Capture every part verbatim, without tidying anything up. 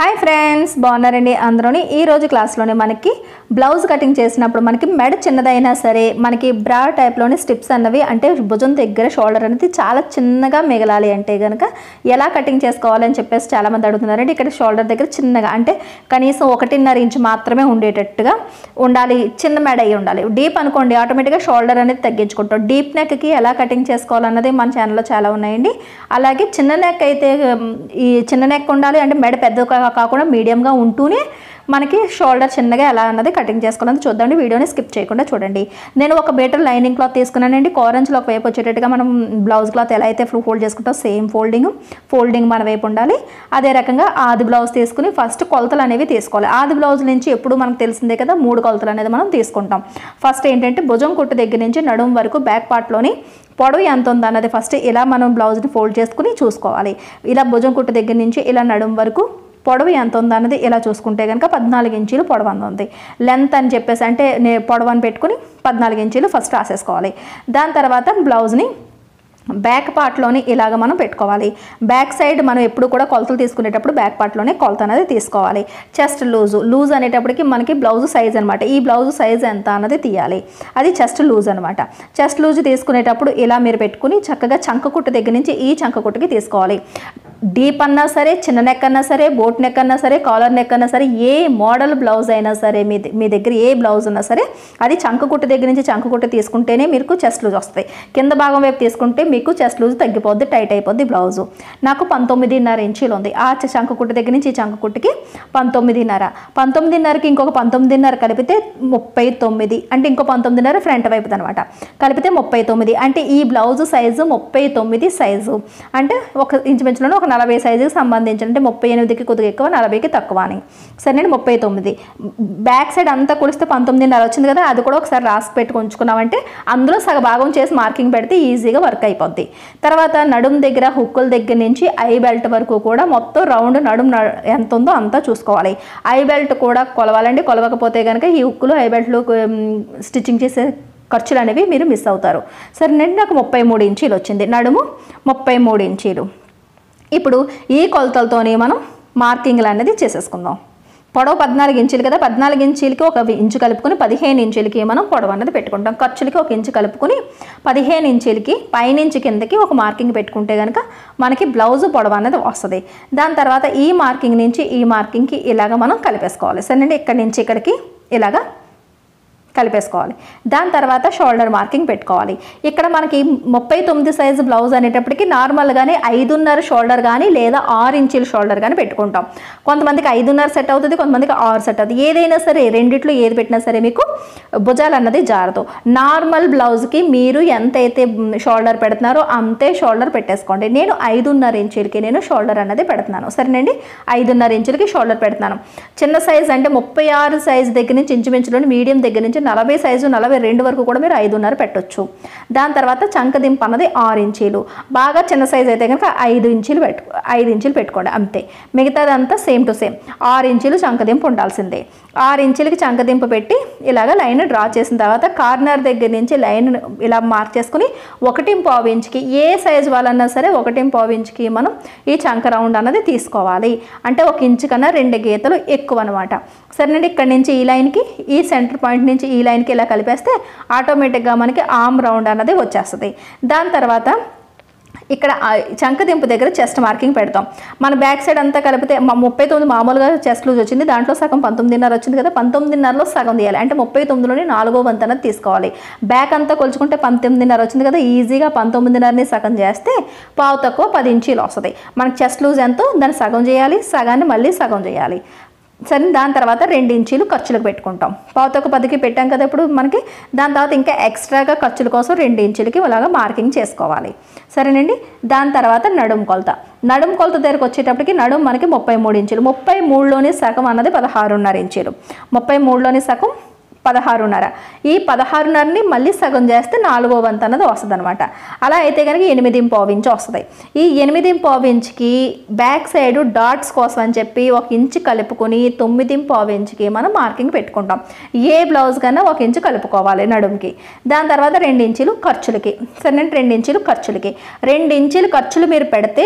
Hi friends బాగున్నారండి అందరూని ఈ రోజు క్లాస్ లోనే మనకి బ్లౌజ్ కటింగ్ చేసినప్పుడు మనకి మెడ చిన్నదైనా సరే మనకి బ్రా టైప్ లోని స్ట్రిప్స్ అన్నవి అంటే భుజం దగ్గర షోల్డర్ అనేది చాలా చిన్నగా మిగలాలి అంటే గనుక ఎలా కటింగ్ చేసుకోవాలి అని చెప్పేసి చాలా మంది అడుగుతున్నారండి ఇక్కడ షోల్డర్ దగ్గర చిన్నగా అంటే కనీసం ఒకటిన్నర ఇంచ్ మాత్రమే ఉండేటట్టుగా ఉండాలి చిన్న మెడ అయి ఉండాలి డీప్ అనుకోండి ఆటోమేటిక్ గా షోల్డర్ అనేది తగ్గించుకుంటాం డీప్ నెక్ కి ఎలా కటింగ్ చేసుకోవాలన్నది మన ఛానల్ లో చాలా ఉన్నాయండి అలాగే చిన్న నెక్ అయితే ఈ చిన్న నెక్ ఉండాలి అంటే మెడ పెద్ద కాకుండా మీడియం గా ఉంటూనే మనకి షోల్డర్ చిన్నగా ఎలా అన్నది కటింగ్ చేసుకోవాలని చూద్దాండి వీడియోని స్కిప్ చేయకుండా చూడండి నేను ఒక మీటర్ లైనింగ్ క్లాత్ తీసుకున్నానండి కారెంజ్ లో ఒక వైపు వచ్చేటట్టుగా మనం బ్లౌజ్ క్లాత్ ఎలా అయితే ఫోల్డ్ చేసుకుంటాం సేమ్ ఫోల్డింగ్ ఫోల్డింగ్ మన వైపు ఉండాలి అదే రకంగా ఆది బ్లౌజ్ తీసుకుని ఫస్ట్ కొలతలు అనేవి తీసుకోవాలి ఆది బ్లౌజ్ నుంచి ఎప్పుడు మనకు తెలిసిందే కదా మూడు కొలతలు అనేది మనం తీసుకుంటాం ఫస్ట్ ఏంటంటే భుజం కుట్టు దగ్గర నుంచి నడుం వరకు బ్యాక్ పార్ట్ లోని పొడవు ఎంత ఉంది అన్నది ఫస్ట్ ఇలా మనం బ్లౌజ్ని ఫోల్డ్ చేసుకుని చూసుకోవాలి ఇలా భుజం కుట్టు దగ్గర నుంచి ఇలా నడుం వరకు పొడవు ఎంత ఉంది అన్నది ఇలా చూసుకుంటే కనుక పద్నాలుగు ఇంచీలు పొడవు అంత ఉంది లెంత్ అని చెప్పేసి అంటే పొడవు అని పెట్టుకుని పద్నాలుగు ఇంచీలు ఫస్ట్ రాసేసుకోవాలి దాని తర్వాత బ్లౌజ్ని బ్యాక్ పార్ట్లోని ఇలాగ మనం పెట్టుకోవాలి బ్యాక్ సైడ్ మనం ఎప్పుడు కూడా కొలతలు తీసుకునేటప్పుడు బ్యాక్ పార్ట్లోనే కొలత అనేది తీసుకోవాలి చెస్ట్ లూజు లూజ్ అనేటప్పటికి మనకి బ్లౌజ్ సైజ్ అనమాట ఈ బ్లౌజ్ సైజ్ ఎంత అన్నది తీయాలి అది చెస్ట్ లూజ్ అనమాట చెస్ట్ లూజ్ తీసుకునేటప్పుడు ఇలా మీరు పెట్టుకుని చక్కగా చంక కుట్టు దగ్గర నుంచి ఈ చంక కుట్టుకి తీసుకోవాలి డీప్ అన్నా సరే చిన్న నెక్ అన్నా సరే బోట్ నెక్ అన్నా సరే కాలర్ నెక్ అన్నా సరే ఏ మోడల్ బ్లౌజ్ అయినా సరే మీ మీ దగ్గర ఏ బ్లౌజ్ ఉన్నా సరే అది చంక కుట్టు దగ్గర నుంచి చంక కుట్టు తీసుకుంటేనే మీకు చెస్ట్ లూజ్ వస్తాయి కింద భాగం వైపు తీసుకుంటే మీకు చెస్ట్ లూజ్ తగ్గిపోద్ది టైట్ అయిపోద్ది బ్లౌజు నాకు పంతొమ్మిదిన్నర ఇంచీలు ఉంది ఆ చంక కుట్టు దగ్గర నుంచి చంక కుట్టుకి పంతొమ్మిదిన్నర పంతొమ్మిదిన్నరకి ఇంకొక పంతొమ్మిదిన్నర కలిపితే ముప్పై తొమ్మిది అంటే ఇంకో పంతొమ్మిదిన్నర ఫ్రంట్ వైపు అనమాట కలిపితే ముప్పై తొమ్మిది అంటే ఈ బ్లౌజ్ సైజు ముప్పై తొమ్మిది సైజు అంటే ఒక ఇంచుమించులోనే ఒక నలభై సైజుకి సంబంధించి అంటే ముప్పై ఎనిమిదికి కొద్దిగా ఎక్కువ నలభైకి తక్కువ అని సరే నేను ముప్పై తొమ్మిది బ్యాక్ సైడ్ అంతా కొలిస్తే పంతొమ్మిదిన్నర వచ్చింది కదా అది కూడా ఒకసారి రాసి పెట్టుకు ఉంచుకున్నామంటే అందులో సగ భాగం చేసి మార్కింగ్ పెడితే ఈజీగా వర్క్ అయిపోద్ది తర్వాత నడుం దగ్గర హుక్కుల దగ్గర నుంచి ఐ బెల్ట్ వరకు కూడా మొత్తం రౌండ్ నడుం ఎంత ఉందో అంతా చూసుకోవాలి ఐ బెల్ట్ కూడా కొలవాలండి కొలవకపోతే కనుక ఈ హుక్కులు ఐ బెల్ట్లు స్టిచ్చింగ్ చేసే ఖర్చులు అనేవి మీరు మిస్ అవుతారు సరే నేను నాకు ముప్పై మూడు ఇంచీలు వచ్చింది నడుము ముప్పై మూడు ఇంచీలు ఇప్పుడు ఈ కొలతలతోనే మనం మార్కింగ్లు అనేది చేసేసుకుందాం పొడవు పద్నాలుగు ఇంచులు కదా పద్నాలుగు ఇంచులకి ఒక ఇంచు కలుపుకొని పదిహేను ఇంచులకి మనం పొడవు అనేది పెట్టుకుంటాం ఖర్చులకి ఒక ఇంచు కలుపుకొని పదిహేను ఇంచులకి పైనుంచి కిందకి ఒక మార్కింగ్ పెట్టుకుంటే కనుక మనకి బ్లౌజ్ పొడవు అనేది వస్తుంది దాని తర్వాత ఈ మార్కింగ్ నుంచి ఈ మార్కింగ్కి ఇలాగ మనం కలిపేసుకోవాలి సరేనండి ఇక్కడి నుంచి ఇక్కడికి ఇలాగా కలిపేసుకోవాలి దాని తర్వాత షోల్డర్ మార్కింగ్ పెట్టుకోవాలి ఇక్కడ మనకి ముప్పై తొమ్మిది సైజు బ్లౌజ్ అనేటప్పటికి నార్మల్గానే ఐదున్నర షోల్డర్ కానీ లేదా ఆరు ఇంచుల షోల్డర్ కానీ పెట్టుకుంటాం కొంతమందికి ఐదున్నర సెట్ అవుతుంది కొంతమందికి ఆరు సెట్ అవుతుంది ఏదైనా సరే రెండిట్లో ఏది పెట్టినా సరే మీకు భుజాలు అన్నది జారదు నార్మల్ బ్లౌజ్కి మీరు ఎంతైతే షోల్డర్ పెడుతున్నారో అంతే షోల్డర్ పెట్టేసుకోండి నేను ఐదున్నర ఇంచులకి నేను షోల్డర్ అన్నది పెడుతున్నాను సరేనండి ఐదున్నర ఇంచులకి షోల్డర్ పెడుతున్నాను చిన్న సైజ్ అంటే ముప్పై ఆరు సైజు దగ్గర నుంచి ఇంచుమించులోని మీడియం దగ్గర నుంచి నలభై సైజు నలభై రెండు వరకు కూడా మీరు ఐదున్నర పెట్టొచ్చు దాని తర్వాత చంకదింపు అన్నది ఆరు ఇంచీలు బాగా చిన్న సైజు అయితే కనుక ఐదు ఇంచీలు పెట్టు ఐదు ఇంచీలు పెట్టుకోండి అంతే మిగతాదంతా సేమ్ టు సేమ్ ఆరు ఇంచీలు చంకదింపు ఉండాల్సిందే ఆరు ఇంచులకి చంకదింపు పెట్టి ఇలాగ లైన్ డ్రా చేసిన తర్వాత కార్నర్ దగ్గర నుంచి లైన్ ఇలా మార్క్ చేసుకుని ఒకటి పావు ఇంచుకి ఏ సైజు వాళ్ళన్నా సరే ఒకటి పావు ఇంచుకి మనం ఈ చంక రౌండ్ అన్నది తీసుకోవాలి అంటే ఒక ఇంచు కన్నా రెండు గీతలు ఎక్కువ అనమాట సరేనండి ఇక్కడ నుంచి ఈ లైన్కి ఈ సెంటర్ పాయింట్ నుంచి ఈ లైన్కి ఇలా కలిపేస్తే ఆటోమేటిక్గా మనకి ఆర్మ్ రౌండ్ అన్నది వచ్చేస్తుంది దాని తర్వాత ఇక్కడ చంకదింపు దగ్గర చెస్ట్ మార్కింగ్ పెడతాం మన బ్యాక్ సైడ్ అంతా కలిపితే ముప్పై తొమ్మిది మామూలుగా చెస్ట్ లూజ్ వచ్చింది దాంట్లో సగం పంతొమ్మిదిన్నర వచ్చింది కదా పంతొమ్మిదిన్నరలో సగం తీయాలి అంటే ముప్పై తొమ్మిదిలోని నాలుగో వంతు అనేది తీసుకోవాలి బ్యాక్ అంతా కొలుచుకుంటే పంతొమ్మిదిన్నర వచ్చింది కదా ఈజీగా పంతొమ్మిదిన్నరని సగం చేస్తే పావు తక్కువ పది ఇంచీలు వస్తుంది మనకి చెస్ట్ లూజ్ ఎంతో దాన్ని సగం చేయాలి సగాన్ని మళ్ళీ సగం చేయాలి సరే దాని తర్వాత రెండు ఇంచీలు ఖర్చులకు పెట్టుకుంటాం పావుతొక్క పదికి పెట్టాం కదా ఇప్పుడు మనకి దాని తర్వాత ఇంకా ఎక్స్ట్రాగా ఖర్చుల కోసం రెండు ఇంచులకి అలాగా మార్కింగ్ చేసుకోవాలి సరేనండి దాని తర్వాత నడుము కొలత నడుము కొలత దగ్గరకు వచ్చేటప్పటికి నడుము మనకి ముప్పై మూడు ఇంచులు ముప్పై మూడులోని సగం అన్నది పదహారున్నర ఇంచులు ముప్పై మూడులోని సగం పదహారున్నర ఈ పదహారున్నరని మళ్ళీ సగం చేస్తే నాలుగో వంతు అన్నది వస్తుంది అనమాట అలా అయితే కనుక ఎనిమిది పావు ఇంచు వస్తుంది ఈ ఎనిమిది పావు ఇంచుకి బ్యాక్ సైడ్ డాట్స్ కోసం అని చెప్పి ఒక ఇంచు కలుపుకొని తొమ్మిది పావు ఇంచుకి మనం మార్కింగ్ పెట్టుకుంటాం ఏ బ్లౌజ్ కన్నా ఒక ఇంచు కలుపుకోవాలి నడుముకి దాని తర్వాత రెండు ఇంచులు ఖర్చులకి సరే రెండు ఇంచులు ఖర్చులకి రెండు ఇంచులు ఖర్చులు మీరు పెడితే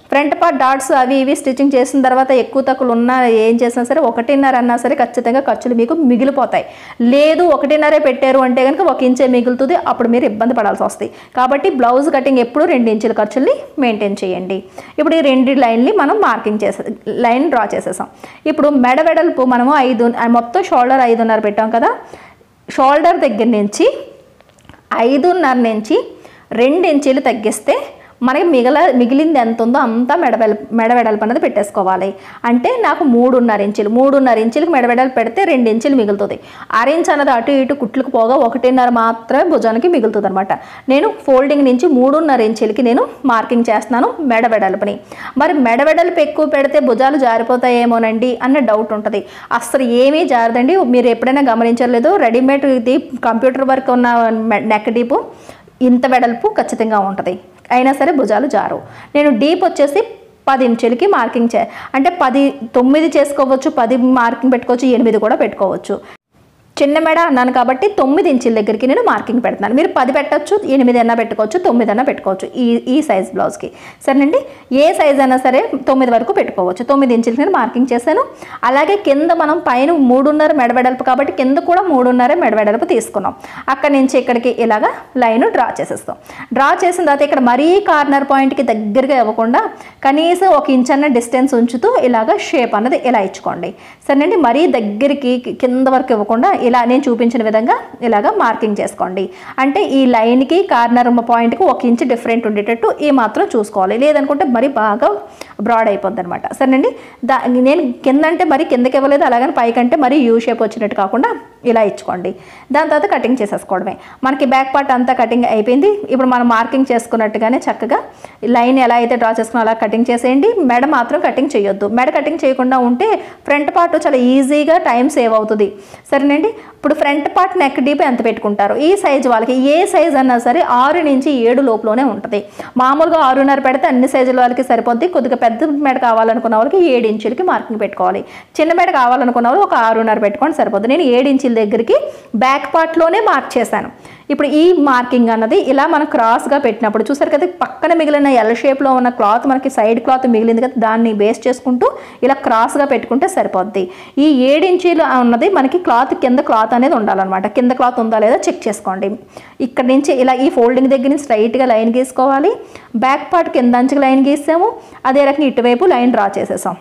ఫ్రంట్ పార్ట్ డాట్స్ అవి ఇవి స్టిచ్చింగ్ చేసిన తర్వాత ఎక్కువ తక్కువలు ఉన్నా ఏం చేసినా సరే ఒకటిన్నర అన్నా సరే ఖచ్చితంగా ఖర్చులు మీకు మిగిలిపోతాయి. లేదు ఒకటిన్నరే పెట్టారు అంటే కనుక ఒక ఇంచే మిగులుతుంది, అప్పుడు మీరు ఇబ్బంది పడాల్సి వస్తాయి. కాబట్టి బ్లౌజ్ కటింగ్ ఎప్పుడు రెండు ఇంచుల ఖర్చుల్ని మెయింటైన్ చేయండి. ఇప్పుడు ఈ రెండు లైన్ని మనం మార్కింగ్ చేసే లైన్ డ్రా చేసేసాం. ఇప్పుడు మెడ వెడల్పు మనము ఐదు మొత్తం షోల్డర్ ఐదున్నర పెట్టాం కదా, షోల్డర్ దగ్గర నుంచి ఐదున్నర నుంచి రెండు ఇంచీలు తగ్గిస్తే మనకి మిగల మిగిలింది ఎంత ఉందో అంతా మెడవెల మెడవెడల్పు అనేది పెట్టేసుకోవాలి. అంటే నాకు మూడున్నర ఇంచులు మూడున్నర ఇంచులకి మెడవెడల్పు పెడితే రెండు ఇంచులు మిగులుతుంది. అరేంజ్ అన్నది అటు ఇటు కుట్లకు పోగా ఒకటిన్నర మాత్రమే భుజానికి మిగులుతుంది అనమాట. నేను ఫోల్డింగ్ నుంచి మూడున్నర ఇంచులకి నేను మార్కింగ్ చేస్తున్నాను మెడవెడల్పుని. మరి మెడవెడల్పు ఎక్కువ పెడితే భుజాలు జారిపోతాయేమోనండి అన్న డౌట్ ఉంటుంది. అసలు ఏమీ జారదండి. మీరు ఎప్పుడైనా గమనించలేదు, రెడీమేడ్ ఇది కంప్యూటర్ వర్క్ ఉన్న నెక్ డీపు ఇంత వెడల్పు ఖచ్చితంగా ఉంటుంది, అయినా సరే భుజాలు జారు. నేను డీప్ వచ్చేసి పది ఇంచులకి మార్కింగ్ చే అంటే పది తొమ్మిది చేసుకోవచ్చు, పది మార్కింగ్ పెట్టుకోవచ్చు, ఎనిమిది కూడా పెట్టుకోవచ్చు. చిన్న మెడ అన్నాను కాబట్టి తొమ్మిది ఇంచుల దగ్గరికి నేను మార్కింగ్ పెడుతున్నాను. మీరు పది పెట్టచ్చు, ఎనిమిది అన్నా పెట్టుకోవచ్చు, తొమ్మిది అన్నా పెట్టుకోవచ్చు ఈ ఈ సైజ్ బ్లౌజ్కి. సరేనండి, ఏ సైజ్ అయినా సరే తొమ్మిది వరకు పెట్టుకోవచ్చు. తొమ్మిది ఇంచులకి నేను మార్కింగ్ చేశాను. అలాగే కింద మనం పైన మూడున్నర మెడవెడల్పు కాబట్టి కింద కూడా మూడున్నర మెడవెడల్పు తీసుకున్నాం. అక్కడి నుంచి ఇక్కడికి ఇలాగా లైన్ డ్రా చేసేస్తాం. డ్రా చేసిన తర్వాత ఇక్కడ మరీ కార్నర్ పాయింట్కి దగ్గరగా ఇవ్వకుండా కనీసం ఒక ఇంచ్ అన్న డిస్టెన్స్ ఉంచుతూ ఇలాగ షేప్ అన్నది ఇలా ఇచ్చుకోండి. సరేనండి, మరీ దగ్గరికి కింద వరకు ఇవ్వకుండా ఇలా నేను చూపించిన విధంగా ఇలాగ మార్కింగ్ చేసుకోండి. అంటే ఈ లైన్కి కార్నర్ పాయింట్కి ఒక ఇంచ్ డిఫరెంట్ ఉండేటట్టు ఈ మాత్రం చూసుకోవాలి. లేదనుకుంటే మరి బాగా బ్రాడ్ అయిపోద్ది అనమాట. సరేనండి, దా నేను కింద అంటే మరి కిందకి ఇవ్వలేదు, అలాగని పైకంటే మరి యూ షేప్ వచ్చినట్టు కాకుండా ఇలా ఇచ్చుకోండి. దాని తర్వాత కటింగ్ చేసేసుకోవడమే. మనకి బ్యాక్ పార్ట్ అంతా కటింగ్ అయిపోయింది. ఇప్పుడు మనం మార్కింగ్ చేసుకున్నట్టుగానే చక్కగా లైన్ ఎలా అయితే డ్రా చేసుకున్నా అలా కటింగ్ చేసేయండి. మెడ మాత్రం కటింగ్ చేయొద్దు. మెడ కటింగ్ చేయకుండా ఉంటే ఫ్రంట్ పార్ట్ చాలా ఈజీగా టైం సేవ్ అవుతుంది. సరేనండి, ఇప్పుడు ఫ్రంట్ పార్ట్ నెక్ డీప్ ఎంత పెట్టుకుంటారు ఈ సైజు వాళ్ళకి, ఏ సైజ్ అన్నా సరే ఆరు నుంచి ఏడు లోపులోనే ఉంటుంది. మామూలుగా ఆరున్నర పెడితే అన్ని సైజుల వాళ్ళకి సరిపోద్ది. కొద్దిగా పెద్ద మెడ కావాలనుకున్న వాళ్ళకి ఏడు ఇంచులకి మార్కింగ్ పెట్టుకోవాలి. చిన్న మెడ కావాలనుకున్న వాళ్ళు ఒక ఆరున్నర పెట్టుకొని సరిపోద్ది. నేను ఏడు ఇంచుల దగ్గరికి బ్యాక్ పార్ట్లోనే మార్క్ చేశాను. ఇప్పుడు ఈ మార్కింగ్ అన్నది ఇలా మనం క్రాస్గా పెట్టినప్పుడు చూసారు కదా, పక్కన మిగిలిన ఎల్ షేప్లో ఉన్న క్లాత్ మనకి సైడ్ క్లాత్ మిగిలింది కదా, దాన్ని బేస్ చేసుకుంటూ ఇలా క్రాస్గా పెట్టుకుంటే సరిపోద్ది. ఈ ఏడు ఇంచీలు ఉన్నది మనకి క్లాత్ కింద క్లాత్ అనేది ఉండాలన్నమాట. కింద క్లాత్ ఉందా లేదా చెక్ చేసుకోండి. ఇక్కడ నుంచి ఇలా ఈ ఫోల్డింగ్ దగ్గర నుంచి స్ట్రైట్గా లైన్ గీసుకోవాలి. బ్యాక్ పార్ట్ కింద అంచుకు లైన్ గీసాము, అదే రకంగా ఇటువైపు లైన్ డ్రా చేసేసాం.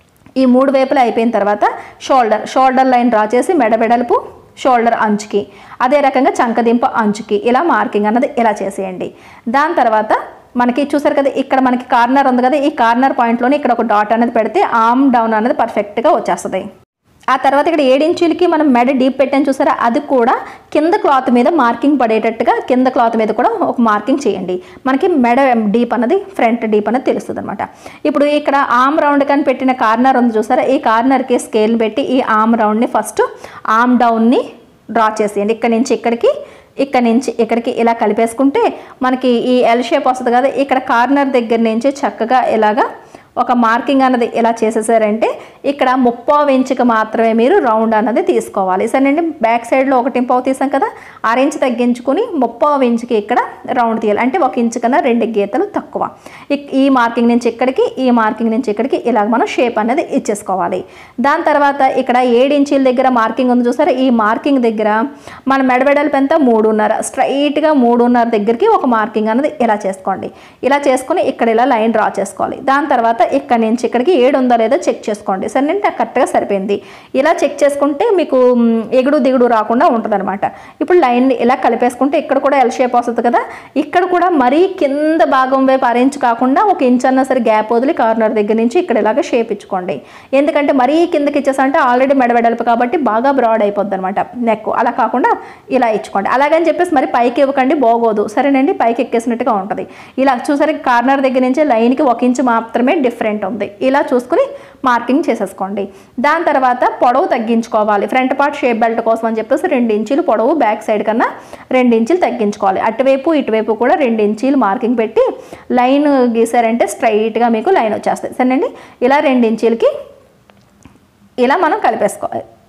ఈ మూడు వైపులు అయిపోయిన తర్వాత షోల్డర్ షోల్డర్ లైన్ డ్రా చేసి మెడ వెడల్పు షోల్డర్ అంచుకి, అదే రకంగా చంకదింపు అంచుకి ఇలా మార్కింగ్ అన్నది ఇలా చేసేయండి. దాని తర్వాత మనకి చూసారు కదా, ఇక్కడ మనకి కార్నర్ ఉంది కదా, ఈ కార్నర్ పాయింట్లోనే ఇక్కడ ఒక డాట్ అనేది పెడితే ఆర్మ్ డౌన్ అనేది పర్ఫెక్ట్గా వచ్చేస్తుంది. ఆ తర్వాత ఇక్కడ ఏడు ఇంచులకి మనం మెడ డీప్ పెట్టాను చూసారా, అది కూడా కింద క్లాత్ మీద మార్కింగ్ పడేటట్టుగా కింద క్లాత్ మీద కూడా ఒక మార్కింగ్ చేయండి. మనకి మెడ డీప్ అన్నది ఫ్రంట్ డీప్ అనేది తెలుస్తుంది అనమాట. ఇప్పుడు ఇక్కడ ఆర్మ్ రౌండ్ కానీ పెట్టిన కార్నర్ ఉంది చూసారా, ఈ కార్నర్కి స్కేల్ పెట్టి ఈ ఆర్మ్ రౌండ్ని ఫస్ట్ ఆర్మ్ డౌన్ని డ్రా చేసేయండి. ఇక్కడ నుంచి ఇక్కడికి, ఇక్కడ నుంచి ఇక్కడికి ఇలా కలిపేసుకుంటే మనకి ఈ ఎల్ షేప్ వస్తుంది కదా, ఇక్కడ కార్నర్ దగ్గర నుంచి చక్కగా ఇలాగా ఒక మార్కింగ్ అన్నది ఎలా చేసేసారంటే ఇక్కడ ముప్పావు ఇంచుకి మాత్రమే మీరు రౌండ్ అన్నది తీసుకోవాలి. సరేనండి, బ్యాక్ సైడ్లో ఒకటి పావు తీసాం కదా, ఆరు ఇంచు తగ్గించుకుని ముప్పావు ఇంచుకి ఇక్కడ రౌండ్ తీయాలి. అంటే ఒక ఇంచు కన్నా రెండు గీతలు తక్కువ. ఈ మార్కింగ్ నుంచి ఇక్కడికి, ఈ మార్కింగ్ నుంచి ఇక్కడికి ఇలాగ మనం షేప్ అనేది ఇచ్చేసుకోవాలి. దాని తర్వాత ఇక్కడ ఏడు ఇంచుల దగ్గర మార్కింగ్ ఉంది చూసారా, ఈ మార్కింగ్ దగ్గర మన మెడవెడల్పు ఎంత మూడున్నర, స్ట్రైట్గా మూడున్నర దగ్గరికి ఒక మార్కింగ్ అన్నది ఇలా చేసుకోండి. ఇలా చేసుకుని ఇక్కడ ఇలా లైన్ డ్రా చేసుకోవాలి. దాని తర్వాత ఇక్కడ నుంచి ఇక్కడికి ఏడు ఉందా లేదా చెక్ చేసుకోండి. సరేనంటే కరెక్ట్గా సరిపోయింది. ఇలా చెక్ చేసుకుంటే మీకు ఎగుడు దిగుడు రాకుండా ఉంటుంది అనమాట. ఇప్పుడు లైన్ ఇలా కలిపేసుకుంటే ఇక్కడ కూడా ఎల్ షేప్ వస్తుంది కదా, ఇక్కడ కూడా మరీ కింద భాగం వైపు అరేంజ్ కాకుండా ఒక ఇంచ్ అన్నా సరే గ్యాప్ వదిలి కార్నర్ దగ్గర నుంచి ఇక్కడ ఇలాగ షేప్ ఇచ్చుకోండి. ఎందుకంటే మరీ కిందకి ఇచ్చేసంటే ఆల్రెడీ మెడవెడల్పు కాబట్టి బాగా బ్రాడ్ అయిపోద్ది అనమాట నెక్. అలా కాకుండా ఇలా ఇచ్చుకోండి. అలాగని చెప్పేసి మరి పైకి ఇవ్వకండి, బాగోదు. సరేనండి, పైకి ఎక్కేసినట్టుగా ఉంటుంది. ఇలా చూసారు కార్నర్ దగ్గర నుంచి లైన్కి ఒక ఇంచు మాత్రమే డిఫరెంట్ ఉంది. ఇలా చూసుకుని మార్కింగ్ చేసేసుకోండి. దాని తర్వాత పొడవు తగ్గించుకోవాలి. ఫ్రంట్ పార్ట్ షేప్ బెల్ట్ కోసం అని చెప్పేసి రెండు ఇంచులు పొడవు బ్యాక్ సైడ్ కన్నా రెండు ఇంచులు తగ్గించుకోవాలి. అటువైపు ఇటువైపు కూడా రెండు ఇంచులు మార్కింగ్ పెట్టి లైన్ గీసారంటే స్ట్రైట్గా మీకు లైన్ వచ్చేస్తుంది. సరేనండి, ఇలా రెండు ఇంచులకి ఇలా మనం కలిపేసుకోవాలి.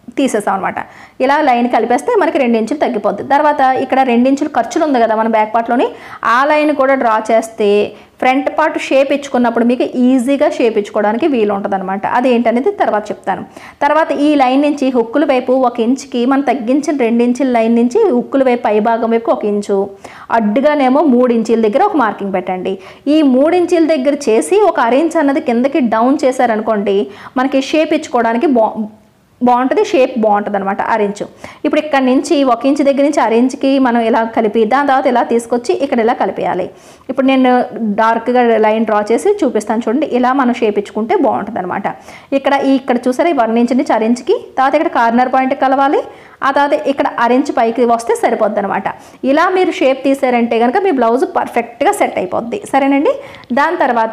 తీసేసాం అనమాట. ఇలా లైన్ కలిపేస్తే మనకి రెండు ఇంచులు తగ్గిపోద్ది. తర్వాత ఇక్కడ రెండు ఇంచులు ఖర్చులు ఉంది కదా మన బ్యాక్ పార్ట్లోని, ఆ లైన్ కూడా డ్రా చేస్తే ఫ్రంట్ పార్ట్ షేప్ ఇచ్చుకున్నప్పుడు మీకు ఈజీగా షేప్ ఇచ్చుకోవడానికి వీలు ఉంటుంది అనమాట. అదేంటనేది తర్వాత చెప్తాను. తర్వాత ఈ లైన్ నుంచి హుక్కుల వైపు ఒక ఇంచుకి మనం తగ్గించిన రెండు ఇంచుల లైన్ నుంచి హుక్కుల వైపు పై భాగం వైపు ఒక ఇంచు, అడ్డుగానేమో మూడు ఇంచుల దగ్గర ఒక మార్కింగ్ పెట్టండి. ఈ మూడు ఇంచుల దగ్గర చేసి ఒక అరేంజ్ అన్నది కిందకి డౌన్ చేశారనుకోండి, మనకి షేప్ ఇచ్చుకోవడానికి బా బాగుంటుంది, షేప్ బాగుంటుంది అనమాట అరేంజ్. ఇప్పుడు ఇక్కడ నుంచి ఒక ఇంచు దగ్గర నుంచి అరేంజ్కి మనం ఇలా కలిపి దాని తర్వాత ఇలా తీసుకొచ్చి ఇక్కడ ఇలా కలిపేయాలి. ఇప్పుడు నేను డార్క్గా లైన్ డ్రా చేసి చూపిస్తాను చూడండి. ఇలా మనం షేప్ ఇచ్చుకుంటే బాగుంటుంది అనమాట. ఇక్కడ ఇక్కడ చూసారా, వన్ ఇంచ్ నుంచి అరేంజ్కి, తర్వాత ఇక్కడ కార్నర్ పాయింట్ కలవాలి, ఆ తర్వాత ఇక్కడ అరేంజ్ పైకి వస్తే సరిపోద్ది అనమాట. ఇలా మీరు షేప్ తీసారంటే కనుక మీ బ్లౌజ్ పర్ఫెక్ట్గా సెట్ అయిపోద్ది. సరేనండి. దాని తర్వాత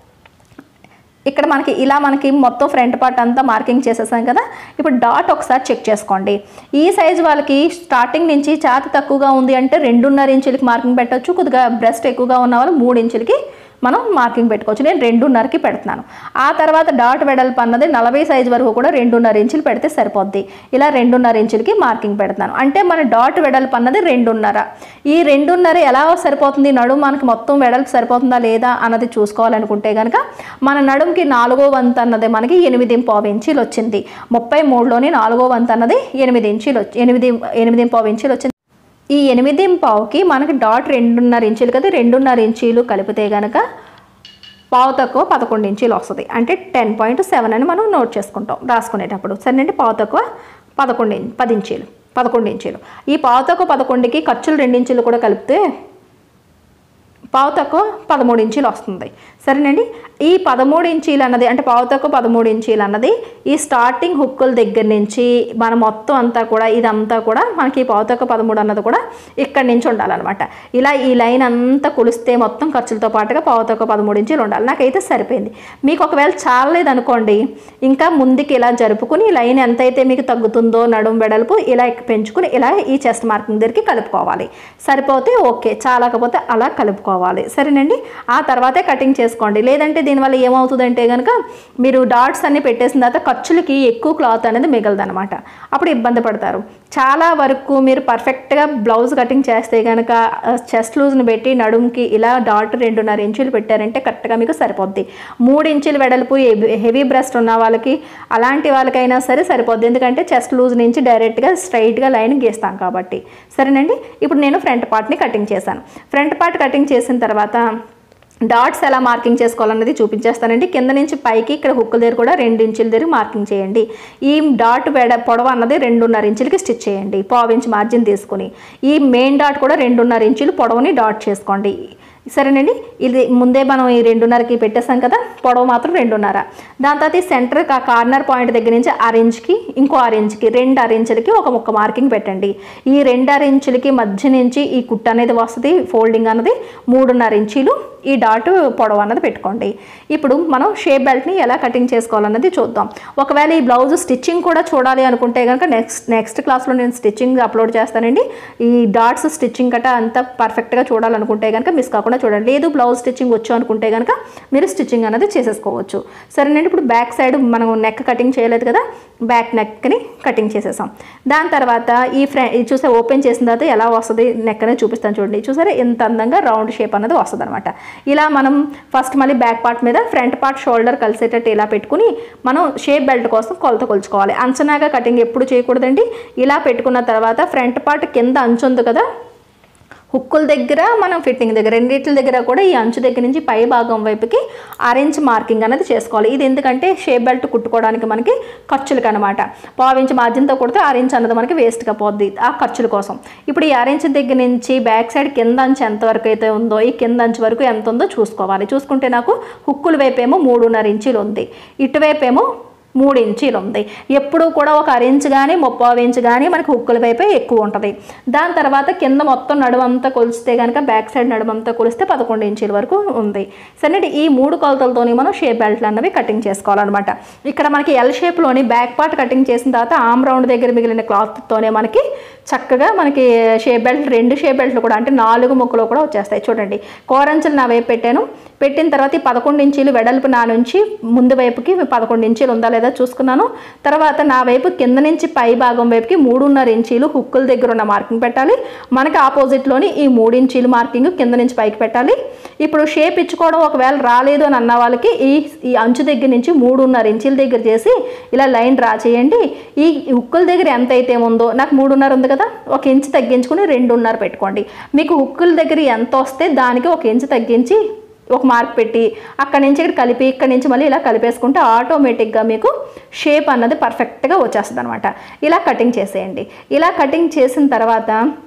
ఇక్కడ మనకి ఇలా మనకి మొత్తం ఫ్రంట్ పార్ట్ అంతా మార్కింగ్ చేసేసాం కదా. ఇప్పుడు డాట్ ఒకసారి చెక్ చేసుకోండి. ఈ సైజు వాళ్ళకి స్టార్టింగ్ నుంచి ఛాతి తక్కువగా ఉంది అంటే రెండున్నర ఇంచులకి మార్కింగ్ పెట్టవచ్చు. కొద్దిగా బ్రెస్ట్ ఎక్కువగా ఉన్న వాళ్ళు మూడు ఇంచులకి మనం మార్కింగ్ పెట్టుకోవచ్చు. నేను రెండున్నరకి పెడుతున్నాను. ఆ తర్వాత డాట్ వెడల్పు అన్నది నలభై సైజు వరకు కూడా రెండున్నర ఇంచులు పెడితే సరిపోద్ది. ఇలా రెండున్నర ఇంచులకి మార్కింగ్ పెడతాను. అంటే మన డాట్ వెడల్పు అన్నది రెండున్నర. ఈ రెండున్నర ఎలా సరిపోతుంది, నడుము మనకి మొత్తం వెడల్పు సరిపోతుందా లేదా అన్నది చూసుకోవాలనుకుంటే కనుక మన నడుముకి నాలుగో వంతు అన్నది మనకి ఎనిమిది పావు ఇంచీలు వచ్చింది. ముప్పై మూడులోని నాలుగో వంతు అన్నది ఎనిమిది ఇంచీలు వచ్చి ఎనిమిది ఎనిమిది పావు ఇంచీలు వచ్చింది. ఈ ఎనిమిది పావుకి మనకి డాట్ రెండున్నర ఇంచులు కదా, రెండున్నర ఇంచీలు కలిపితే కనుక పావు తక్కువ పదకొండు ఇంచీలు వస్తుంది. అంటే టెన్ పాయింట్ సెవెన్ అని మనం నోట్ చేసుకుంటాం రాసుకునేటప్పుడు. సరేనండి. పావు తక్కువ పదకొండు పది ఇంచీలు పదకొండు ఇంచీలు ఈ పావు తక్కువ పదకొండుకి ఖర్చులు రెండు ఇంచులు కూడా కలిపితే పావు తక్కువ పదమూడు ఇంచీలు వస్తుంది. సరేనండి. ఈ పదమూడు ఇంచీలు అన్నది అంటే పావు తక్కువ పదమూడు ఇంచీలు అన్నది ఈ స్టార్టింగ్ హుక్కుల దగ్గర నుంచి మన మొత్తం అంతా కూడా ఇదంతా కూడా మనకి పావు తక్కువ పదమూడు అన్నది కూడా ఇక్కడి నుంచి ఉండాలన్నమాట. ఇలా ఈ లైన్ అంతా కొలిస్తే మొత్తం ఖర్చులతో పాటుగా పావు తక్కువ పదమూడు ఇంచీలు ఉండాలి. నాకైతే సరిపోయింది. మీకు ఒకవేళ చాలలేదనుకోండి, ఇంకా ముందుకి ఇలా జరుపుకుని లైన్ ఎంతైతే మీకు తగ్గుతుందో నడుము వెడల్పు ఇలా పెంచుకుని ఇలా ఈ చెస్ట్ మార్కింగ్ దగ్గరికి కలుపుకోవాలి. సరిపోతే ఓకే, చాలకపోతే అలా కలుపుకోవాలి. సరేనండి. ఆ తర్వాతే కటింగ్ చేసుకోండి. లేదంటే దీనివల్ల ఏమవుతుందంటే కనుక మీరు డాట్స్ అన్ని పెట్టేసిన తర్వాత ఖర్చులకి ఎక్కువ క్లాత్ అనేది మిగలదనమాట. అప్పుడు ఇబ్బంది పడతారు. చాలా వరకు మీరు పర్ఫెక్ట్గా బ్లౌజ్ కటింగ్ చేస్తే కనుక చెస్ట్ లూజ్ని పెట్టి నడుముకి ఇలా డాట్ రెండున్నర ఇంచులు పెట్టారంటే కరెక్ట్గా మీకు సరిపోద్ది. మూడు ఇంచులు వెడల్పు హెవీ బ్రెస్ట్ ఉన్న వాళ్ళకి అలాంటి వాళ్ళకైనా సరే సరిపోద్ది. ఎందుకంటే చెస్ట్ లూజ్ నుంచి డైరెక్ట్గా స్ట్రైట్గా లైన్ గీస్తాం కాబట్టి. సరేనండి. ఇప్పుడు నేను ఫ్రంట్ పార్ట్ని కటింగ్ చేశాను. ఫ్రంట్ పార్ట్ కటింగ్ చేసిన తర్వాత డాట్స్ ఎలా మార్కింగ్ చేసుకోవాలన్నది చూపించేస్తానండి. కింద నుంచి పైకి ఇక్కడ హుక్కుల దగ్గర కూడా రెండు ఇంచుల దగ్గర మార్కింగ్ చేయండి. ఈ డాట్ వెడ పొడవు అన్నది రెండున్నర ఇంచులకి స్టిచ్ చేయండి. పావు ఇంచు మార్జిన్ తీసుకుని ఈ మెయిన్ డాట్ కూడా రెండున్నర ఇంచులు పొడవుని డాట్ చేసుకోండి. సరేనండి. ఇది ముందే మనం ఈ రెండున్నరకి పెట్టేసాం కదా, పొడవు మాత్రం రెండున్నర. దాని తర్వాత ఈ సెంటర్ కార్నర్ పాయింట్ దగ్గర నుంచి ఆరెంజ్కి ఇంకో ఆరెంజ్కి రెండు ఆరెంజ్లకి ఒక ముక్క మార్కింగ్ పెట్టండి. ఈ రెండు ఆరెంజ్లకి మధ్య నుంచి ఈ కుట్ట అనేది వస్తుంది, ఫోల్డింగ్ అన్నది మూడున్నర ఇంచీలు ఈ డాట్ పొడవు అన్నది పెట్టుకోండి. ఇప్పుడు మనం షేప్ బెల్ట్ని ఎలా కటింగ్ చేసుకోవాలన్నది చూద్దాం. ఒకవేళ ఈ బ్లౌజ్ స్టిచ్చింగ్ కూడా చూడాలి అనుకుంటే కనుక నెక్స్ట్ నెక్స్ట్ క్లాస్లో నేను స్టిచ్చింగ్ అప్లోడ్ చేస్తానండి. ఈ డాట్స్ స్టిచ్చింగ్ కట్ట అంతా పర్ఫెక్ట్గా చూడాలనుకుంటే కనుక మిస్ కాకుండా చూడండి. లేదు బ్లౌజ్ స్టిచ్చింగ్ వచ్చు అనుకుంటే కనుక మీరు స్టిచ్చింగ్ అనేది చేసేసుకోవచ్చు. సరేనండి. ఇప్పుడు బ్యాక్ సైడ్ మనం నెక్ కటింగ్ చేయలేదు కదా, బ్యాక్ నెక్ని కటింగ్ చేసేసాం. దాని తర్వాత ఈ ఫ్ర చూసే ఓపెన్ చేసిన తర్వాత ఎలా వస్తుంది నెక్ అనేది చూపిస్తాను చూడండి. చూసారా ఎంత అందంగా రౌండ్ షేప్ అనేది వస్తుంది అనమాట. ఇలా మనం ఫస్ట్ మళ్ళీ బ్యాక్ పార్ట్ మీద ఫ్రంట్ పార్ట్ షోల్డర్ కలిసేటట్టు ఇలా పెట్టుకుని మనం షేప్ బెల్ట్ కోసం కొలత కొలుచుకోవాలి. అంచనాగా కటింగ్ ఎప్పుడు చేయకూడదండి. ఇలా పెట్టుకున్న తర్వాత ఫ్రంట్ పార్ట్ కింద అంచు ఉంది కదా, హుక్కుల దగ్గర మనం ఫిట్టింగ్ దగ్గర రెండింటి దగ్గర కూడా ఈ అంచు దగ్గర నుంచి పై భాగం వైపుకి ఆరెంజ్ మార్కింగ్ అనేది చేసుకోవాలి. ఇది ఎందుకంటే షేప్ బెల్ట్ కుట్టుకోవడానికి మనకి ఖర్చులకు అనమాట. పావు ఇంచు మార్జిన్తో కుడితే ఆరెంజ్ అన్నది మనకి వేస్ట్గా పోద్ది ఆ ఖర్చుల కోసం. ఇప్పుడు ఈ ఆరెంజ్ దగ్గర నుంచి బ్యాక్ సైడ్ కింద అంచు ఎంతవరకు అయితే ఉందో ఈ కింద అంచు వరకు ఎంత ఉందో చూసుకోవాలి. చూసుకుంటే నాకు హుక్కుల వైపు ఏమో మూడున్నర ఇంచులు ఉంది, ఇటువైపు ఏమో మూడు ఇంచీలు ఉంది. ఎప్పుడు కూడా ఒక అరెంజ్ కానీ ముప్పావు ఇంచు కానీ మనకి హుక్కుల వైపే ఎక్కువ ఉంటుంది. దాని తర్వాత కింద మొత్తం నడుమంతా కొలిస్తే కనుక బ్యాక్ సైడ్ నడుమంతా కొలిస్తే పదకొండు ఇంచుల వరకు ఉంది. సరే ఈ మూడు కొలతలతోని మనం షేప్ బెల్ట్లు అన్నవి కటింగ్ చేసుకోవాలన్నమాట. ఇక్కడ మనకి ఎల్ షేప్లోని బ్యాక్ పార్ట్ కటింగ్ చేసిన తర్వాత ఆమ్ రౌండ్ దగ్గర మిగిలిన క్లాత్తోనే మనకి చక్కగా మనకి షేప్ బెల్ట్ రెండు షేప్ బెల్ట్లు కూడా అంటే నాలుగు ముక్కలు కూడా వచ్చేస్తాయి. చూడండి కోరంచులు నా వైపు పెట్టాను, పెట్టిన తర్వాత ఈ పదకొండు ఇంచీలు వెడల్పు నా నుంచి ముందు వైపుకి పదకొండు ఇంచీలు ఉందా లేదా చూసుకున్నాను. తర్వాత నా వైపు కింద నుంచి పై భాగం వైపుకి మూడున్నర ఇంచీలు హుక్కుల దగ్గర ఉన్న మార్కింగ్ పెట్టాలి. మనకి ఆపోజిట్లోని ఈ మూడు ఇంచీలు మార్కింగ్ కింద నుంచి పైకి పెట్టాలి. ఇప్పుడు షేప్ ఇచ్చుకోవడం ఒకవేళ రాలేదు అని అన్న వాళ్ళకి ఈ ఈ అంచు దగ్గర నుంచి మూడున్నర ఇంచీల దగ్గర చేసి ఇలా లైన్ డ్రా చేయండి. ఈ హుక్కుల దగ్గర ఎంత అయితే ఉందో, నాకు మూడున్నర ఉంది కదా, ఒక ఇంచు తగ్గించుకుని రెండున్నర పెట్టుకోండి. మీకు హుక్కుల దగ్గర ఎంత వస్తే దానికి ఒక ఇంచు తగ్గించి ఒక మార్క్ పెట్టి అక్కడి నుంచి ఇక్కడ కలిపి ఇక్కడి నుంచి మళ్ళీ ఇలా కలిపేసుకుంటే ఆటోమేటిక్గా మీకు షేప్ అన్నది పర్ఫెక్ట్గా వచ్చేస్తుంది అనమాట. ఇలా కటింగ్ చేసేయండి. ఇలా కటింగ్ చేసిన తర్వాత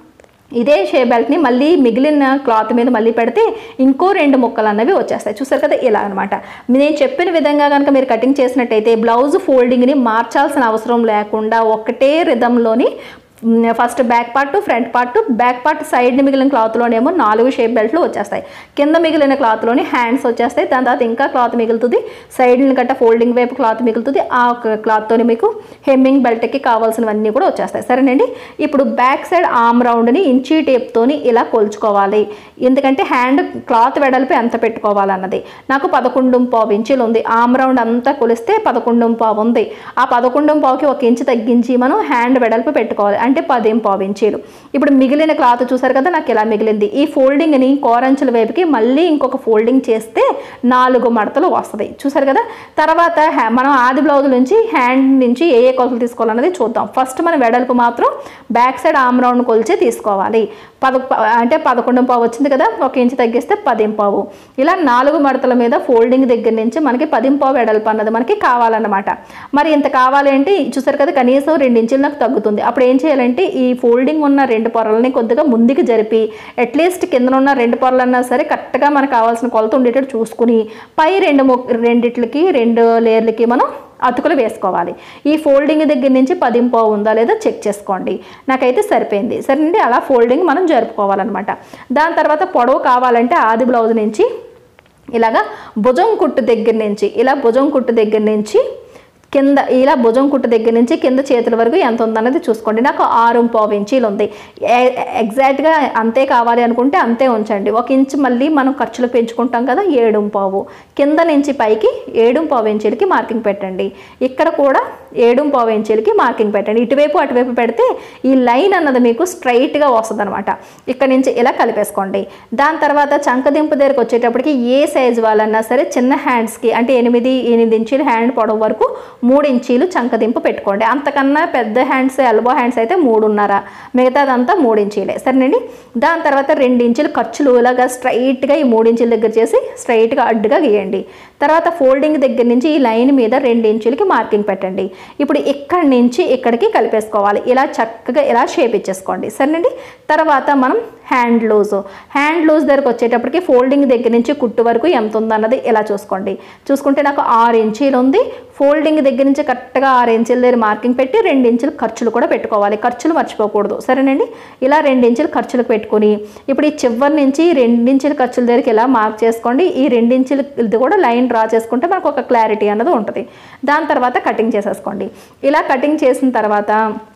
ఇదే షే బెల్ట్ని మళ్ళీ మిగిలిన క్లాత్ మీద మళ్ళీ పెడితే ఇంకో రెండు ముక్కలు అన్నవి వచ్చేస్తాయి. చూసారు కదా, ఇలా అనమాట. నేను చెప్పిన విధంగా కనుక మీరు కటింగ్ చేసినట్టయితే బ్లౌజ్ ఫోల్డింగ్ని మార్చాల్సిన అవసరం లేకుండా ఒకటే రిధంలోని first back part front part back part side మిగిలిన క్లాత్లోనేమో నాలుగు షేప్ బెల్ట్లు వచ్చేస్తాయి. కింద మిగిలిన క్లాత్లోని హ్యాండ్స్ వచ్చేస్తాయి. దాని తర్వాత ఇంకా క్లాత్ మిగులుతుంది. సైడ్ని గట్ట ఫోల్డింగ్ వైపు క్లాత్ మిగులుతుంది. ఆ క్లాత్తోని మీకు హెమ్మింగ్ బెల్ట్కి కావాల్సినవన్నీ కూడా వచ్చేస్తాయి. సరేనండి. ఇప్పుడు బ్యాక్ సైడ్ ఆర్మ్ రౌండ్ని ఇంచీ టేప్తోని ఇలా కొలుచుకోవాలి. ఎందుకంటే హ్యాండ్ క్లాత్ వెడల్పు ఎంత పెట్టుకోవాలన్నది. నాకు పదకొండు పావు ఇంచీలు ఉంది. ఆర్మ్ రౌండ్ అంతా కొలిస్తే పదకొండు పావు ఉంది. ఆ పదకొండు పావుకి ఒక ఇంచు తగ్గించి మనం హ్యాండ్ వెడల్పు పెట్టుకోవాలి. అంటే పదేం పావు ఇంచీలు. ఇప్పుడు మిగిలిన క్లాత్ చూసారు కదా, నాకు ఇలా మిగిలింది. ఈ ఫోల్డింగ్ని కోరంచుల వైపుకి మళ్ళీ ఇంకొక ఫోల్డింగ్ చేస్తే నాలుగు మడతలు వస్తుంది. చూసారు కదా. తర్వాత మనం ఆది బ్లౌజ్ నుంచి హ్యాండ్ నుంచి ఏ ఏ కొలతలు తీసుకోవాలన్నది చూద్దాం. ఫస్ట్ మనం వెడల్పు మాత్రం బ్యాక్ సైడ్ ఆర్మ్ రౌండ్ కొలిచి తీసుకోవాలి. పద అంటే పదకొండు పావు వచ్చింది కదా, ఒక ఇంచు తగ్గిస్తే పదిం పావు. ఇలా నాలుగు మడతల మీద ఫోల్డింగ్ దగ్గర నుంచి మనకి పదిం పావు వెడల్పు అన్నది మనకి కావాలన్నమాట. మరి ఇంత కావాలి అంటే చూసారు కదా, కనీసం రెండు ఇంచులు నాకు తగ్గుతుంది. అప్పుడు ఏం చేయాలంటే ఈ ఫోల్డింగ్ ఉన్న రెండు పొరలని కొద్దిగా ముందుకు జరిపి అట్లీస్ట్ కింద ఉన్న రెండు పొరలన్నా సరే కరెక్ట్గా మనకు కావాల్సిన కొలత ఉండేటట్టు చూసుకుని పై రెండు రెండిట్లకి రెండు లేయర్లకి మనం అతుకులు వేసుకోవాలి. ఈ ఫోల్డింగ్ దగ్గర నుంచి పదిం పావు ఉందా లేదా చెక్ చేసుకోండి. నాకైతే సరిపోయింది. సరేనండి. అలా ఫోల్డింగ్ మనం జరుపుకోవాలన్నమాట. దాని తర్వాత పొడవు కావాలంటే ఆది బ్లౌజ్ నుంచి ఇలాగా భుజం కుట్టు దగ్గర నుంచి ఇలా భుజం కుట్టు దగ్గర నుంచి కింద ఇలా భుజం కుట్టు దగ్గర నుంచి కింద చేతుల వరకు ఎంత ఉందన్నది చూసుకోండి. నాకు ఆరు పావు ఇంచీలు ఉంది. ఎగ్జాక్ట్గా అంతే కావాలి అనుకుంటే అంతే ఉంచండి. ఒక ఇంచు మళ్ళీ మనం ఖర్చులు పెంచుకుంటాం కదా, ఏడు పావు కింద నుంచి పైకి ఏడు పావు ఇంచీలకి మార్కింగ్ పెట్టండి. ఇక్కడ కూడా ఏడు పావు ఇంచీలకి మార్కింగ్ పెట్టండి. ఇటువైపు అటువైపు పెడితే ఈ లైన్ అన్నది మీకు స్ట్రైట్గా వస్తుంది అనమాట. ఇక్కడ నుంచి ఇలా కలిపేసుకోండి. దాని తర్వాత చంకదింపు దగ్గరకు వచ్చేటప్పటికి ఏ సైజు వాళ్ళన్నా సరే చిన్న హ్యాండ్స్కి అంటే ఎనిమిది ఎనిమిది ఇంచీలు హ్యాండ్ పొడవు వరకు మూడు ఇంచీలు చంకదింపు పెట్టుకోండి. అంతకన్నా పెద్ద హ్యాండ్స్ ఎల్బో హ్యాండ్స్ అయితే మూడున్నర, మిగతాదంతా మూడు ఇంచీలే. సరేనండి. దాని తర్వాత రెండు ఇంచులు ఖర్చులు ఇలాగా స్ట్రైట్గా ఈ మూడు ఇంచుల దగ్గర చేసి స్ట్రైట్గా అడ్డుగా గీయండి. తర్వాత ఫోల్డింగ్ దగ్గర నుంచి ఈ లైన్ మీద రెండు ఇంచులకి మార్కింగ్ పెట్టండి. ఇప్పుడు ఇక్కడి నుంచి ఇక్కడికి కలిపేసుకోవాలి. ఇలా చక్కగా ఇలా షేప్ ఇచ్చేసుకోండి. సరేనండి. తర్వాత మనం హ్యాండ్ లూజ్ హ్యాండ్ లూజ్ దగ్గరకు వచ్చేటప్పటికి ఫోల్డింగ్ దగ్గర నుంచి కుట్టు వరకు ఎంత ఉందన్నది ఇలా చూసుకోండి. చూసుకుంటే నాకు ఆరు ఇంచీలు ఉంది. ఫోల్డింగ్ దగ్గర నుంచి కరెక్ట్గా ఆరు ఇంచుల దగ్గర మార్కింగ్ పెట్టి రెండు ఇంచులు ఖర్చులు కూడా పెట్టుకోవాలి. ఖర్చులు మర్చిపోకూడదు. సరేనండి. ఇలా రెండు ఇంచులు ఖర్చులకు పెట్టుకుని ఇప్పుడు ఈ చివరి నుంచి రెండించుల ఖర్చుల దగ్గరికి ఇలా మార్క్ చేసుకోండి. ఈ రెండించులు ఇది కూడా లైన్ డ్రా చేసుకుంటే మనకు ఒక క్లారిటీ అన్నది ఉంటుంది. దాని తర్వాత కటింగ్ చేసేసుకోండి. ఇలా కటింగ్ చేసిన తర్వాత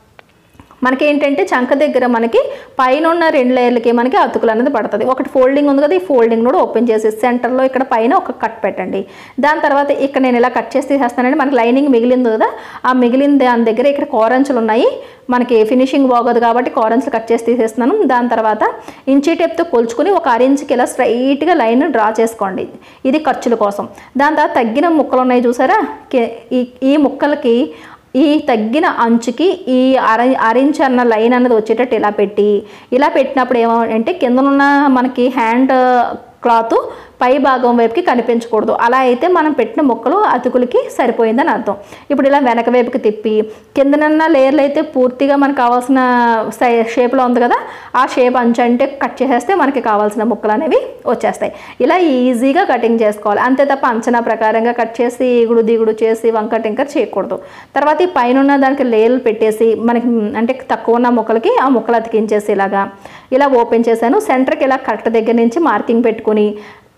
మనకి ఏంటంటే చంక దగ్గర మనకి పైన ఉన్న రెండు లేయర్లకి మనకి అతుకులు అనేది పడుతుంది. ఒకటి ఫోల్డింగ్ ఉంది కదా, ఈ ఫోల్డింగ్ కూడా ఓపెన్ చేసి సెంటర్లో ఇక్కడ పైన ఒక కట్ పెట్టండి. దాని తర్వాత ఇక్కడ నేను ఇలా కట్ చేసి తీసేస్తానండి. మనకి లైనింగ్ మిగిలింది కదా, ఆ మిగిలిన దాని దగ్గర ఇక్కడ కోరంచులు ఉన్నాయి. మనకి ఫినిషింగ్ బాగోదు కాబట్టి కోరంచులు కట్ చేసి తీసేస్తున్నాను. దాని తర్వాత ఇంచీ టేప్తో కొలుచుకుని ఒక అరించుకి ఇలా స్ట్రైట్గా లైన్ డ్రా చేసుకోండి. ఇది ఖర్చుల కోసం. దాని తర్వాత తగ్గిన ముక్కలు ఉన్నాయి చూసారా, ఈ ఈ ముక్కలకి ఈ తగ్గిన అంచుకి ఈ అర అరించ్ అన్న లైన్ అన్నది వచ్చేటట్టు ఇలా పెట్టి ఇలా పెట్టినప్పుడు ఏమంటే కిందనున్న మనకి హ్యాండ్ క్లాత్ పై భాగం వైపుకి కనిపించకూడదు. అలా అయితే మనం పెట్టిన ముక్కలు అతుకులకి సరిపోయిందని అర్థం. ఇప్పుడు ఇలా వెనక వైపుకి తిప్పి కిందనన్న లేయర్లు అయితే పూర్తిగా మనకు కావాల్సిన సై షేప్లో ఉంది కదా, ఆ షేప్ అంచు అంటే కట్ చేసేస్తే మనకి కావాల్సిన ముక్కలు అనేవి వచ్చేస్తాయి. ఇలా ఈజీగా కటింగ్ చేసుకోవాలి. అంతే తప్ప అంచనా ప్రకారంగా కట్ చేసి ఇగుడు దిగుడు చేసి వంక టింకర్ చేయకూడదు. తర్వాత ఈ పైన ఉన్న దానికి లేయర్లు పెట్టేసి మనకి అంటే తక్కువ ఉన్న ముక్కలకి ఆ ముక్కలు అతికించేసి ఇలాగా ఇలా ఓపెన్ చేశాను. సెంటర్కి ఇలా కరెక్ట్ దగ్గర నుంచి మార్కింగ్ పెట్టుకుని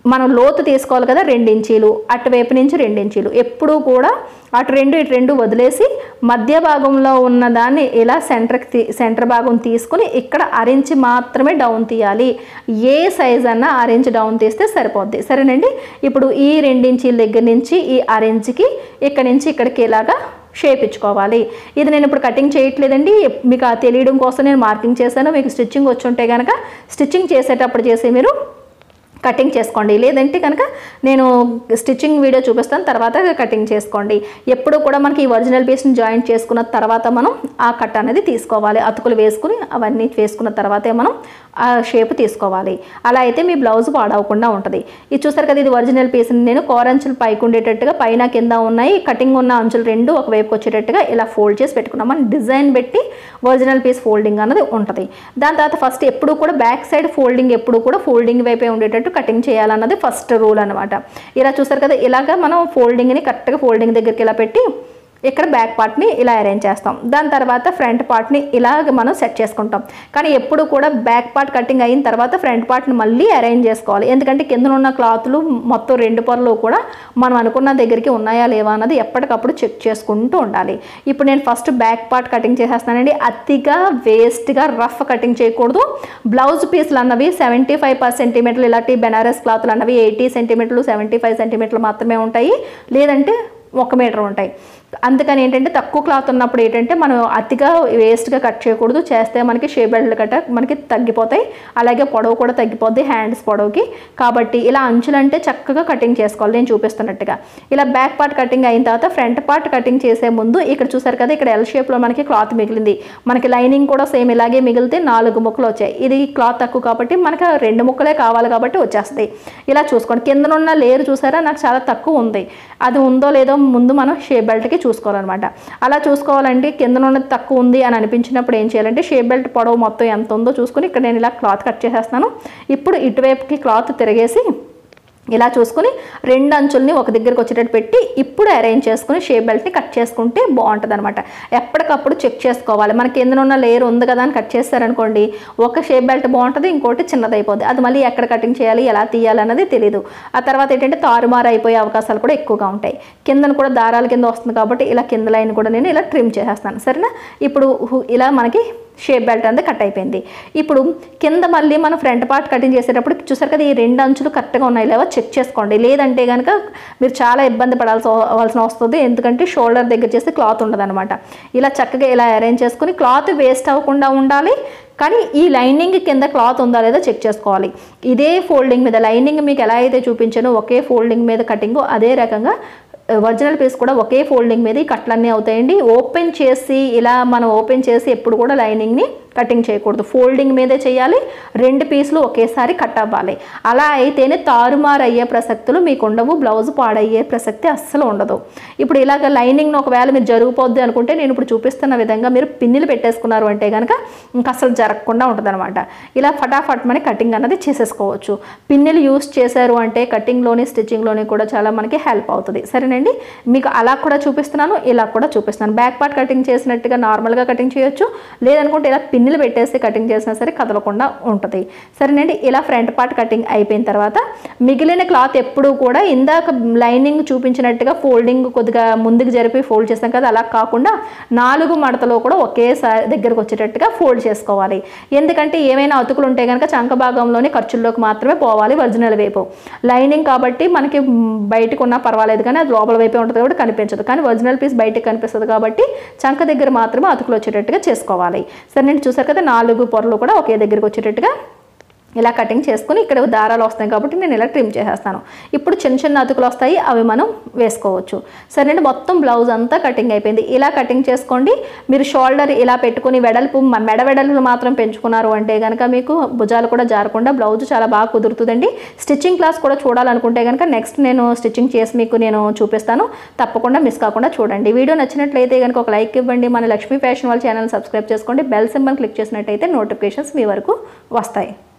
మనం లోతు తీసుకోవాలి కదా, రెండు ఇంచీలు అటువైపు నుంచి రెండు ఇంచీలు ఎప్పుడూ కూడా అటు రెండు ఇటు రెండు వదిలేసి మధ్య భాగంలో ఉన్న దాన్ని ఇలా సెంటర్కి సెంటర్ భాగం తీసుకుని ఇక్కడ అరించి మాత్రమే డౌన్ తీయాలి. ఏ సైజ్ అన్నా అరించి డౌన్ తీస్తే సరిపోద్ది. సరేనండి. ఇప్పుడు ఈ రెండు ఇంచీల దగ్గర నుంచి ఈ అరించికి ఇక్కడ నుంచి ఇక్కడికి ఇలాగా షేప్ ఇచ్చుకోవాలి. ఇది నేను ఇప్పుడు కటింగ్ చేయట్లేదండి, మీకు తెలియడం కోసం నేను మార్కింగ్ చేశాను. మీకు స్టిచ్చింగ్ వచ్చి ఉంటే కనుక స్టిచ్చింగ్ చేసేటప్పుడు చేసి మీరు కటింగ్ చేసుకోండి. లేదంటే కనుక నేను స్టిచ్చింగ్ వీడియో చూపిస్తాను, తర్వాత కటింగ్ చేసుకోండి. ఎప్పుడు కూడా మనకి ఈ ఒరిజినల్ పీస్ని జాయింట్ చేసుకున్న తర్వాత మనం ఆ కట్ అనేది తీసుకోవాలి. అతుకులు వేసుకుని అవన్నీ వేసుకున్న తర్వాతే మనం ఆ షేప్ తీసుకోవాలి. అలా అయితే మీ బ్లౌజ్ పాడవకుండా ఉంటుంది. ఇది చూసారు కదా, ఇది ఒరిజినల్ పీస్ని నేను కోరంచులు పైకి ఉండేటట్టుగా పైన కింద ఉన్నాయి, కటింగ్ ఉన్న అంచులు రెండు ఒకవైపుకి వచ్చేటట్టుగా ఇలా ఫోల్డ్ చేసి పెట్టుకున్నాం. మనం డిజైన్ పెట్టి ఒరిజినల్ పీస్ ఫోల్డింగ్ అన్నది ఉంటుంది. దాని తర్వాత ఫస్ట్ ఎప్పుడు కూడా బ్యాక్ సైడ్ ఫోల్డింగ్ ఎప్పుడు కూడా ఫోల్డింగ్ వైపే ఉండేటట్టు కటింగ్ చేయాలన్నది ఫస్ట్ రూల్ అనమాట. ఇలా చూసారు కదా, ఇలాగ మనం ఫోల్డింగ్ని కరెక్ట్గా ఫోల్డింగ్ దగ్గరికి ఇలా పెట్టి ఇక్కడ బ్యాక్ పార్ట్ని ఇలా అరేంజ్ చేస్తాం. దాని తర్వాత ఫ్రంట్ పార్ట్ని ఇలాగ మనం సెట్ చేసుకుంటాం. కానీ ఎప్పుడు కూడా బ్యాక్ పార్ట్ కటింగ్ అయిన తర్వాత ఫ్రంట్ పార్ట్ని మళ్ళీ అరేంజ్ చేసుకోవాలి. ఎందుకంటే కింద ఉన్న క్లాత్లు మొత్తం రెండు పొరలు కూడా మనం అనుకున్న దగ్గరికి ఉన్నాయా లేవా అన్నది ఎప్పటికప్పుడు చెక్ చేసుకుంటూ ఉండాలి. ఇప్పుడు నేను ఫస్ట్ బ్యాక్ పార్ట్ కటింగ్ చేసేస్తానండి. అతిగా వేస్ట్గా రఫ్ కటింగ్ చేయకూడదు. బ్లౌజ్ పీస్లు అన్నవి సెవెంటీ ఫైవ్ పర్ సెంటీమీటర్లు, ఇలాంటి బెనారస్ క్లాత్లు అన్నవి ఎయిటీ సెంటీమీటర్లు సెవెంటీ ఫైవ్ సెంటీమీటర్లు మాత్రమే ఉంటాయి, లేదంటే ఒక మీటర్ ఉంటాయి. అందుకని ఏంటంటే తక్కువ క్లాత్ ఉన్నప్పుడు ఏంటంటే మనం అతిగా వేస్ట్గా కట్ చేయకూడదు. చేస్తే మనకి షేప్ బెల్ట్ కట్ట మనకి తగ్గిపోతాయి, అలాగే పొడవు కూడా తగ్గిపోద్ది హ్యాండ్స్ పొడవుకి. కాబట్టి ఇలా అంచులంటే చక్కగా కటింగ్ చేసుకోవాలి నేను చూపిస్తున్నట్టుగా. ఇలా బ్యాక్ పార్ట్ కటింగ్ అయిన తర్వాత ఫ్రంట్ పార్ట్ కటింగ్ చేసే ముందు ఇక్కడ చూసారు కదా, ఇక్కడ ఎల్ షేప్లో మనకి క్లాత్ మిగిలింది. మనకి లైనింగ్ కూడా సేమ్ ఇలాగే మిగిలితే నాలుగు ముక్కలు వచ్చాయి. ఇది క్లాత్ తక్కువ కాబట్టి మనకి రెండు ముక్కలే కావాలి కాబట్టి వచ్చేస్తాయి. ఇలా చూసుకోండి. కిందనున్న లేయర్ చూసారా, నాకు చాలా తక్కువ ఉంది. అది ఉందో లేదో ముందు మనం షేప్ బెల్ట్కి చూసుకోవాలన్నమాట. అలా చూసుకోవాలంటే కింద ఉన్నది తక్కువ ఉంది అని అనిపించినప్పుడు ఏం చేయాలంటే షేప్ బెల్ట్ పొడవు మొత్తం ఎంత ఉందో చూసుకుని ఇక్కడ నేను ఇలా క్లాత్ కట్ చేసేస్తాను. ఇప్పుడు ఇటువైపుకి క్లాత్ తిరిగేసి ఇలా చూసుకుని రెండు అంచుల్ని ఒక దగ్గరికి వచ్చేటట్టు పెట్టి ఇప్పుడు అరేంజ్ చేసుకుని షేప్ బెల్ట్ని కట్ చేసుకుంటే బాగుంటుంది అనమాట. ఎప్పటికప్పుడు చెక్ చేసుకోవాలి. మనకి ఎందులో లేయర్ ఉంది కదా అని కట్ చేస్తారనుకోండి, ఒక షేప్ బెల్ట్ బాగుంటుంది, ఇంకోటి చిన్నదైపోద్ది. అది మళ్ళీ ఎక్కడ కటింగ్ చేయాలి, ఎలా తీయాలి అన్నది తెలియదు. ఆ తర్వాత ఏంటంటే తారుమారు అయిపోయే అవకాశాలు కూడా ఎక్కువగా ఉంటాయి. కిందను కూడా దారాల కింద వస్తుంది కాబట్టి ఇలా కింద లైన్ కూడా నేను ఇలా ట్రిమ్ చేసేస్తాను. సరేనా. ఇప్పుడు ఇలా మనకి షేప్ బెల్ట్ అనేది కట్ అయిపోయింది. ఇప్పుడు కింద మళ్ళీ మనం ఫ్రంట్ పార్ట్ కటింగ్ చేసేటప్పుడు చూసారు కదా, ఈ రెండు అంచులు కరెక్ట్గా ఉన్నాయి లేవో చెక్ చేసుకోండి. లేదంటే కనుక మీరు చాలా ఇబ్బంది పడాల్సి అవ్వాల్సిన వస్తుంది. ఎందుకంటే షోల్డర్ దగ్గర చేస్తే క్లాత్ ఉండదు అనమాట. ఇలా చక్కగా ఇలా అరేంజ్ చేసుకుని క్లాత్ వేస్ట్ అవ్వకుండా ఉండాలి. కానీ ఈ లైనింగ్ కింద క్లాత్ ఉందా లేదా చెక్ చేసుకోవాలి. ఇదే ఫోల్డింగ్ మీద లైనింగ్ మీకు ఎలా అయితే చూపించానో ఒకే ఫోల్డింగ్ మీద కటింగ్, అదే రకంగా ఒరిజినల్ పీస్ కూడా ఒకే ఫోల్డింగ్ మీద ఈ కట్లన్నీ అవుతాయండి. ఓపెన్ చేసి ఇలా మనం ఓపెన్ చేసి ఎప్పుడు కూడా లైనింగ్ని కటింగ్ చేయకూడదు. ఫోల్డింగ్ మీదే చేయాలి. రెండు పీసులు ఒకేసారి కట్ అవ్వాలి. అలా అయితేనే తారుమారు అయ్యే ప్రసక్తులు మీకు ఉండవు, బ్లౌజ్ పాడయ్యే ప్రసక్తి అస్సలు ఉండదు. ఇప్పుడు ఇలాగ లైనింగ్ను ఒకవేళ మీరు జరిగిపోద్ది అనుకుంటే నేను ఇప్పుడు చూపిస్తున్న విధంగా మీరు పిన్నులు పెట్టేసుకున్నారు అంటే కనుక ఇంకా అసలు జరగకుండా ఉంటుంది అనమాట. ఇలా ఫటాఫట్ మన కటింగ్ అన్నది చేసేసుకోవచ్చు. పిన్నులు యూస్ చేశారు అంటే కటింగ్లోని స్టిచ్చింగ్లోని కూడా చాలా మనకి హెల్ప్ అవుతుంది. సరేనండి. మీకు అలా కూడా చూపిస్తున్నాను, ఇలా కూడా చూపిస్తున్నాను. బ్యాక్ పార్ట్ కటింగ్ చేసినట్టుగా నార్మల్గా కటింగ్ చేయొచ్చు, లేదనుకుంటే ఇలా పిన్నులు పెట్టేసి కటింగ్ చేసినా సరే కదలకుండా ఉంటుంది. సరేనండి. ఇలా ఫ్రంట్ పార్ట్ కటింగ్ అయిపోయిన తర్వాత మిగిలిన క్లాత్ ఎప్పుడూ కూడా ఇందాక లైనింగ్ చూపించినట్టుగా ఫోల్డింగ్ కొద్దిగా ముందుకు జరిపి ఫోల్డ్ చేస్తాం కదా, అలా కాకుండా నాలుగు మడతలో కూడా ఒకేసారి దగ్గరకు వచ్చేటట్టుగా ఫోల్డ్ చేసుకోవాలి. ఎందుకంటే ఏమైనా అతుకులు ఉంటే కనుక చంక భాగంలోని ఖర్చుల్లోకి మాత్రమే పోవాలి ఒరిజినల్ వైపు. లైనింగ్ కాబట్టి మనకి బయటకు ఉన్నా పర్వాలేదు, కానీ అది లోపల వైపే ఉంటుంది కాబట్టి కనిపించదు. కానీ ఒరిజినల్ పీస్ బయటకు కనిపిస్తుంది కాబట్టి చంక దగ్గర మాత్రమే అతుకులు వచ్చేటట్టుగా చేసుకోవాలి. సరే నేను చూసారు కదా, నాలుగు పొరలు కూడా ఒకే దగ్గరికి వచ్చేటట్టుగా ఇలా కటింగ్ చేసుకుని ఇక్కడ దారాలు వస్తాయి కాబట్టి నేను ఇలా ట్రిమ్ చేసేస్తాను. ఇప్పుడు చిన్న చిన్న అతుకులు వస్తాయి, అవి మనం వేసుకోవచ్చు. సరేనండి. మొత్తం బ్లౌజ్ అంతా కటింగ్ అయిపోయింది. ఇలా కటింగ్ చేసుకోండి. మీరు షోల్డర్ ఇలా పెట్టుకుని వెడల్పు మెడ వెడల్పు మాత్రం పెంచుకున్నారు అంటే కనుక మీకు భుజాలు కూడా జారకుండా బ్లౌజ్ చాలా బాగా కుదురుతుందండి. స్టిచ్చింగ్ క్లాస్ కూడా చూడాలనుకుంటే కనుక నెక్స్ట్ నేను స్టిచ్చింగ్ చేసి మీకు నేను చూపిస్తాను. తప్పకుండా మిస్ కాకుండా చూడండి. వీడియో నచ్చినట్లయితే కనుక ఒక లైక్ ఇవ్వండి. మన లక్ష్మీ ఫ్యాషన్ వాళ్ళ ఛానల్ సబ్స్క్రైబ్ చేసుకోండి. బెల్ సింబల్ క్లిక్ చేసినట్టయితే నోటిఫికేషన్స్ మీ వరకు వస్తాయి.